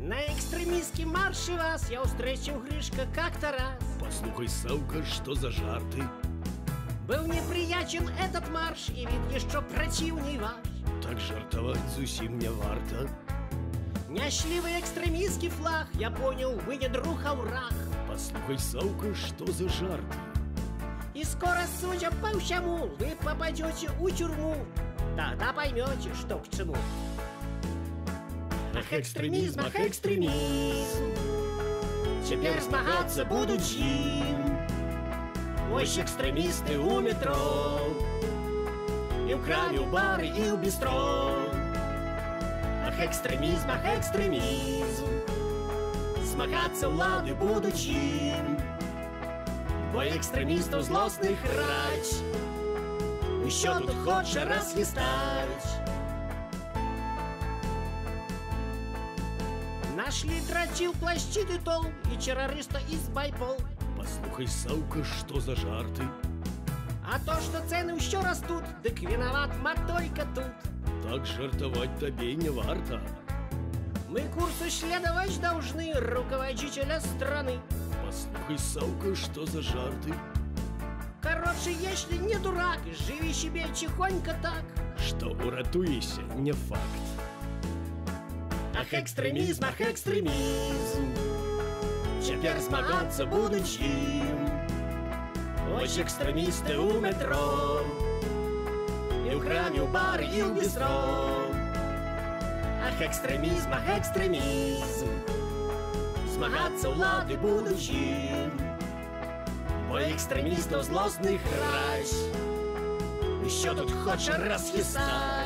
На экстремистском марше вас я встречу, Гришка, как-то раз. Послухай, Савка, что за жарты? Был неприятен этот марш, и вид еще противней ваш. Так жартовать зусім не варто. Няшливый экстремистский флаг, я понял, вы не друг, а враг. Послухай, Савка, что за жарты? И скоро, судя по всему, вы попадете у тюрьму. Тогда поймете, что к чему. Ах, экстремизм, ах, экстремизм. Теперь змагаться будут им. Ось экстремисты у метро, и в краме, у бары, и у бистро. Ах, экстремизм, ах, экстремизм. Змагаться улады будут им. Бо экстремистов злостных рать еще тут хочет расхистать. Нашли дрочил плащиты тол и террориста из байпол. Послухай, Савка, что за жарты? А то, что цены еще растут, так виноват только тут. Так жартовать тебе не варто. Мы курсу следовать должны руководителя страны. Послухай, Савка, что за жарты? Короче, если не дурак, живи себе тихонько так. Что уратуешься, не факт. Ах, экстремизм, ах, экстремизм. Теперь змагаться будут им. Ось экстремисты у метро, и в краме, у бары, и у бистро. Ах, экстремизм, ах, экстремизм. Змагаться улады будут им. Бо экстремистов злостных рать еще тут хочет расхистать.